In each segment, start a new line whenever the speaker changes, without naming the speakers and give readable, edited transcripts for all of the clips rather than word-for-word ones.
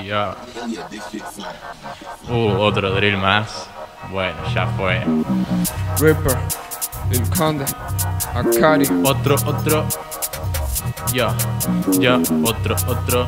Ya. Otro drill más. Bueno, ya fue.
Ripper, Lil Conde, Akari.
Otro. Ya, otro.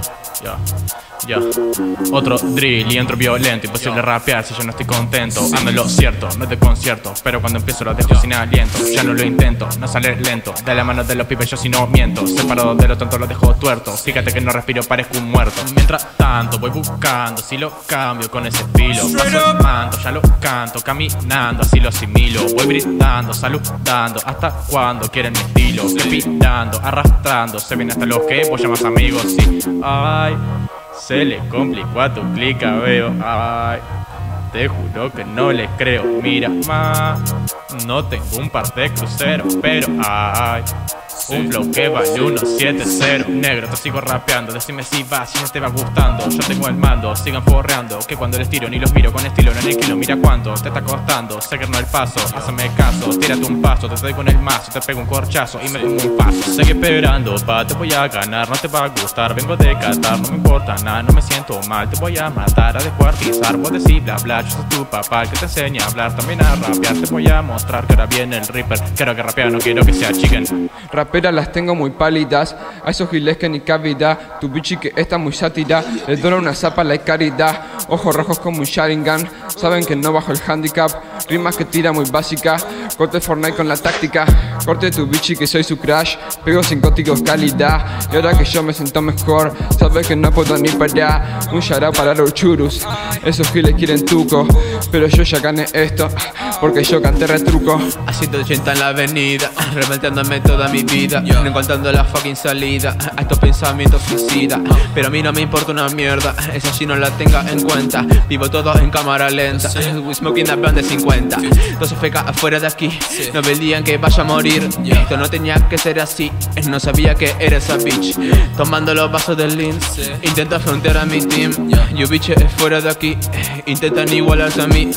Ya. Otro drill y entro violento. Imposible rapear si yo no estoy contento. Ando en lo cierto, no es de concierto. Pero cuando empiezo lo dejo sin aliento. Ya no lo intento, no sale lento. De la mano de los pibes yo si no miento. Separado de lo tonto lo dejo tuerto. Fíjate que no respiro, parezco un muerto. Mientras tanto voy buscando si lo cambio con ese estilo. Paso el manto, ya lo canto, caminando así lo asimilo. Voy gritando, saludando, hasta cuando quieren mi estilo. Respirando, arrastrando, se viene hasta los que vos llamas amigos. Sí, ay, se le complicó a tu clica, veo. Ay, te juro que no les creo. Mira, ma, no tengo un par de cruceros, pero ay, un flow que vale 170. Negro, te sigo rapeando, decime si va, si no te va gustando. Yo tengo el mando, sigan forreando, que cuando les tiro ni los miro con estilo. No en el kilo, mira cuánto te está costando. Sé que no el paso, hazme caso, tírate un paso. Te doy con el mazo, te pego un corchazo y me pongo un paso. Sé que esperando, pa, te voy a ganar, no te va a gustar. Vengo de Qatar, no me importa nada, no me siento mal. Te voy a matar, a descuartizar, vos decís bla bla. Yo soy tu papá, el que te enseña a hablar, también a rapear. Te voy a mostrar que ahora viene el Ripper. Quiero que rapea, no quiero que sea chicken.
Raperas las tengo muy pálidas, a esos giles que ni cavidad. Tu bichi que está muy sátira, les doy una zapa la caridad. Ojos rojos como un Sharingan, saben que no bajo el handicap. Rimas que tira muy básica, corte Fortnite con la táctica. Corte tu bichi que soy su crash, pego sin códigos calidad. Y ahora que yo me siento mejor, sabes que no puedo ni parar. Un shout para los churus, esos giles quieren tuco, pero yo ya gané esto, porque yo canté retruco.
A 180 en la avenida, reventándome toda mi vida, no encontrando la fucking salida a estos pensamientos suicidas. Pero a mí no me importa una mierda, esa sí no la tenga en cuenta. Vivo todo en cámara lenta, we smoking a plan de 50. 12 feca afuera de aquí, no veían que vaya a morir. Esto no tenía que ser así, no sabía que era esa bitch. Tomando los vasos del lean, intenta frontear a mi team. You bitch es fuera de aquí, intentan igualarse a mí.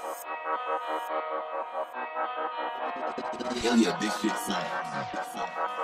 Yeah, this shit fly.